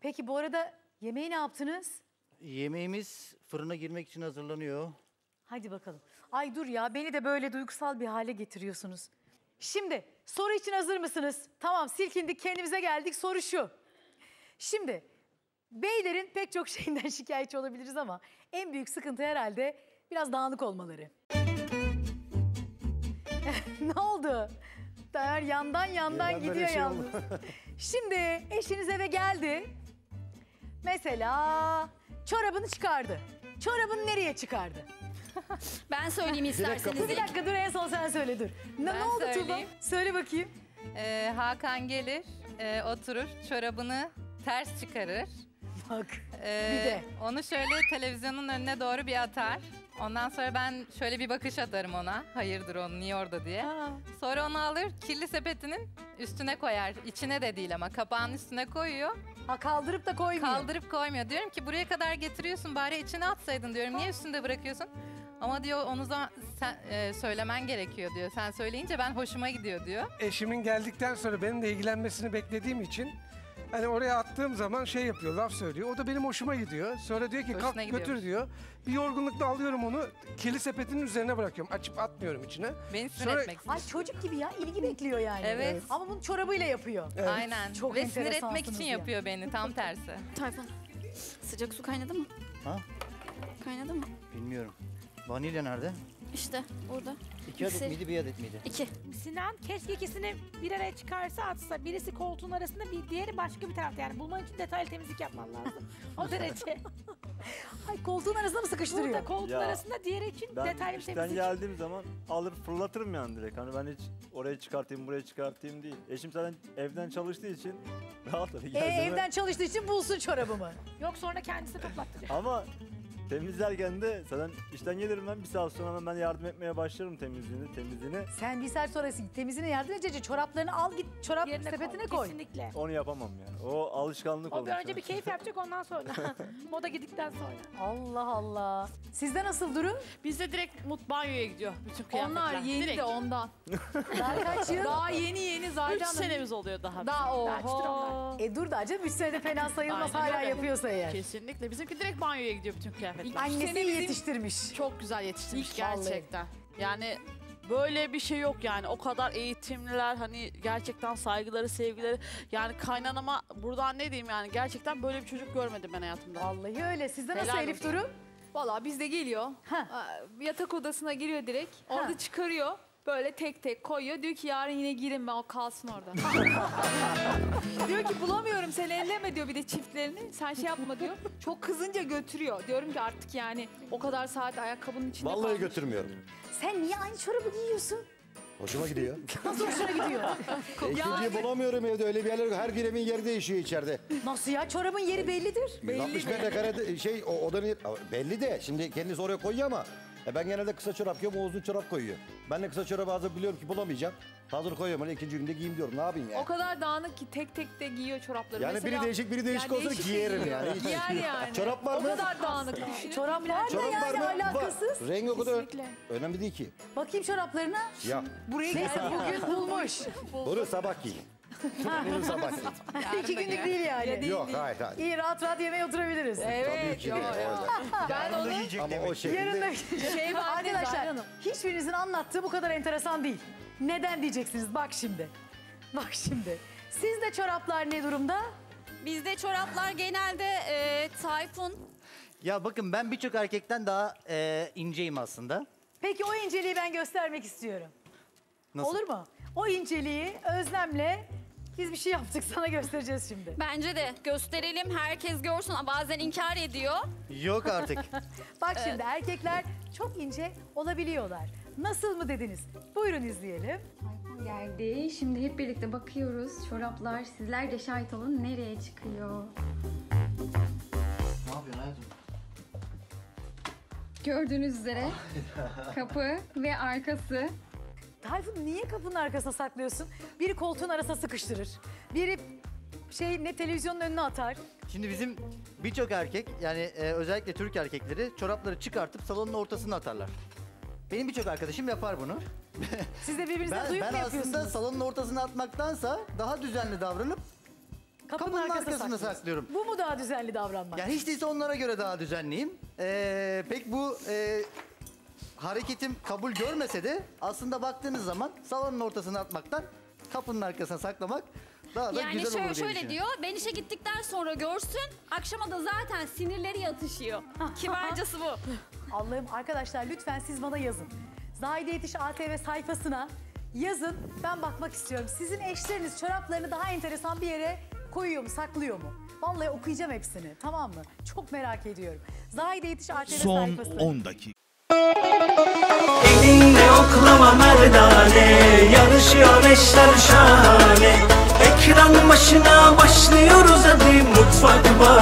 Peki bu arada yemeği ne yaptınız? Yemeğimiz fırına girmek için hazırlanıyor. Hadi bakalım. Ay dur ya, beni de böyle duygusal bir hale getiriyorsunuz. Şimdi soru için hazır mısınız? Tamam, silkindik, kendimize geldik. Soru şu. Şimdi beylerin pek çok şeyinden şikayetçi olabiliriz ama en büyük sıkıntı herhalde biraz dağınık olmaları. Ne oldu? Taner yandan gidiyor yalnız. Şimdi eşiniz eve geldi. Mesela çorabını çıkardı. Çorabını nereye çıkardı? Ben söyleyeyim isterseniz. Dur bir dakika, dur, en son sen söyle, dur. Ne oldu Tuğba? söyleyeyim. Söyle bakayım. Hakan gelir, oturur, çorabını ters çıkarır. Bak bir de. Onu şöyle televizyonun önüne doğru bir atar. Ondan sonra ben şöyle bir bakış atarım ona. Hayırdır onu, niye orada diye. Ha. Sonra onu alır, kirli sepetinin üstüne koyar. İçine de değil ama kapağın üstüne koyuyor. Ha, kaldırıp da koymuyor. Kaldırıp koymuyor. Diyorum ki buraya kadar getiriyorsun, bari içine atsaydın diyorum. Niye üstünde bırakıyorsun? Ama diyor onu sen söylemen gerekiyor diyor. Sen söyleyince ben hoşuma gidiyor diyor. Eşimin geldikten sonra benimle ilgilenmesini beklediğim için hani oraya attığım zaman şey yapıyor, laf söylüyor. O da benim hoşuma gidiyor. Sonra diyor ki Hoşuna kalk gidiyormuş. götür diyor. Bir yorgunlukla alıyorum onu, kirli sepetinin üzerine bırakıyorum. Açıp atmıyorum içine. Beni sinir Sonra- etmek istiyor. Ay çocuk gibi ya, ilgi bekliyor yani. Evet. Ama bunu çorabıyla yapıyor. Aynen. Çok Ve sinir etmek enteresansınız için ya. yapıyor beni, tam tersi. Tayfun, sıcak su kaynadı mı? Ha? Kaynadı mı? Bilmiyorum. Vanilya nerede? İşte orada. 2 adet Mikseri. miydi, 1 adet miydi? 2. Sinan keşke ikisini bir araya çıkarsa atsa. Birisi koltuğun arasında, bir diğeri başka bir tarafta. Yani bulman için detaylı temizlik yapman lazım. O derece. Ay, koltuğun arasına mı sıkıştırıyor? Burada koltuğun Ya, arasında, diğeri için Ben detaylı bir işten temizlik. geldiğim zaman alır fırlatırım yani direkt. Hani ben hiç oraya çıkartayım, buraya çıkartayım değil. Eşim zaten evden çalıştığı için rahat oluyor. Evden çalıştığı için bulsun çorabımı. Yok, sonra kendisi toplattıracak. Ama temizlerken de zaten işten gelirim ben, bir saat sonra hemen ben yardım etmeye başlarım temizliğini. Sen bir saat sonra temizliğine yardım edecekçe çoraplarını al, git çorap Yerine sepetine koy. Kesinlikle. Onu yapamam yani. O alışkanlık O olmuş. bir önce bir keyif yapacak, ondan sonra. Moda gittikten sonra. Allah Allah. Sizde nasıl durum? Bizde direkt banyoya gidiyor bütün kıyafetler. Onlar yeni direkt. de ondan. Daha kaç yıl? Daha yeni 3 zaten. senemiz oluyor daha. Daha Daha çıtır oho. Dur da acaba 3 senede fena sayılmaz, Aynen hala öyle. yapıyorsa eğer. Kesinlikle. Bizimki direkt banyoya gidiyor bütün kıyafetler. Annesi iyi yetiştirmiş. Çok güzel yetiştirmiş İlk vallahi. gerçekten. Yani böyle bir şey yok yani. O kadar eğitimliler, hani gerçekten saygıları, sevgileri. Yani kaynanama buradan ne diyeyim yani, gerçekten böyle bir çocuk görmedim ben hayatımda. Vallahi öyle. Sizde nasıl Helal Elif olsun. durum? Valla bizde geliyor. Yatak odasına giriyor direkt. Orada çıkarıyor. Böyle tek tek koyuyor. Diyor ki yarın yine girin, ben o kalsın orada. Diyor ki bulamıyorum, sen elleme diyor bir de çiftlerini. Sen şey yapma diyor. Çok kızınca götürüyor. Diyorum ki artık yani o kadar saat ayakkabının içinde Vallahi kalmış. götürmüyorum. Sen niye aynı çorabı giyiyorsun? Hoşuma gidiyor. Nasıl hoşuna gidiyor? İkinciyi bulamıyorum evde, öyle bir yerler yok. Her biremin yeri değişiyor içeride. Nasıl ya? Çorabın yeri bellidir. 160 metrekare odanın yeri, belli de şimdi kendisi oraya koyuyor ama ben genelde kısa çorap giyiyorum, o uzun çorap koyuyor. Ben de kısa çorabı hazır biliyorum ki bulamayacağım. Hazır koyuyorum, öyle ikinci günde giyeyim diyorum. Ne yapayım yani? O kadar dağınık ki tek tek de giyiyor çorapları. Yani Mesela, biri değişik olsa değişik giyerim giyiyor. yani. Giyer yani. Çorap var O mı? kadar dağınık düşünün. Çorap var da Çorap var yani mı? alakasız. Var. Rengi o kadar Kesinlikle. önemli değil ki. Bakayım çoraplarına. Ya, Neyse bugün bulmuş. bunu sabah giyin. Bunu sabah giyin. 2 günlük değil yani. Yok, hayır. İyi, rahat rahat yemeğe oturabiliriz. Tabii ki de. Ben onu Ama o Yarın da şekilde... şey var arkadaşlar, Zahra Hanım. hiçbirinizin anlattığı bu kadar enteresan değil. Neden diyeceksiniz? Bak şimdi. Bak şimdi. Sizde çoraplar ne durumda? Bizde çoraplar genelde Tayfun. Ya bakın, ben birçok erkekten daha inceyim aslında. Peki o inceliği ben göstermek istiyorum. Nasıl? Olur mu? O inceliği Özlem'le biz bir şey yaptık, sana göstereceğiz şimdi. Bence de gösterelim, herkes görsün. Bazen inkar ediyor. Yok artık. Bak şimdi, erkekler çok ince olabiliyorlar. Nasıl mı dediniz? Buyurun izleyelim. Geldi. Şimdi hep birlikte bakıyoruz. Çoraplar, sizler de şahit olun, nereye çıkıyor? Ne yapıyorsun hayatım? Gördüğünüz üzere kapı ve arkası. Tayfun, niye kapının arkasına saklıyorsun? Biri koltuğun arasına sıkıştırır. Biri televizyonun önüne atar. Şimdi bizim birçok erkek, yani özellikle Türk erkekleri çorapları çıkartıp salonun ortasına atarlar. Benim birçok arkadaşım yapar bunu. Siz de birbirinize duyup Ben mu aslında yapıyorsunuz? salonun ortasına atmaktansa daha düzenli davranıp Kapının arkasına saklıyorsun. saklıyorum. Bu mu daha düzenli davranmak? Yani hiç değilse onlara göre daha düzenliyim. Pek bu hareketim kabul görmese de aslında baktığınız zaman salonun ortasına atmaktan kapının arkasına saklamak daha da Yani güzel olur diye şöyle düşünüyorum. diyor, ben işe gittikten sonra görsün, akşama da zaten sinirleri yatışıyor. Kibarcası bu. Allah'ım arkadaşlar lütfen siz bana yazın. Zahide Yetiş ATV sayfasına yazın. Ben bakmak istiyorum. Sizin eşleriniz çoraplarını daha enteresan bir yere koyuyor mu, saklıyor mu? Vallahi okuyacağım hepsini, tamam mı? Çok merak ediyorum. Zahide Yetiş ATV Son sayfası. 10 dakika. Elinle oklama merdane, yarışıyor eşler şahane. Ekran başına başlıyoruz hadi, mutfak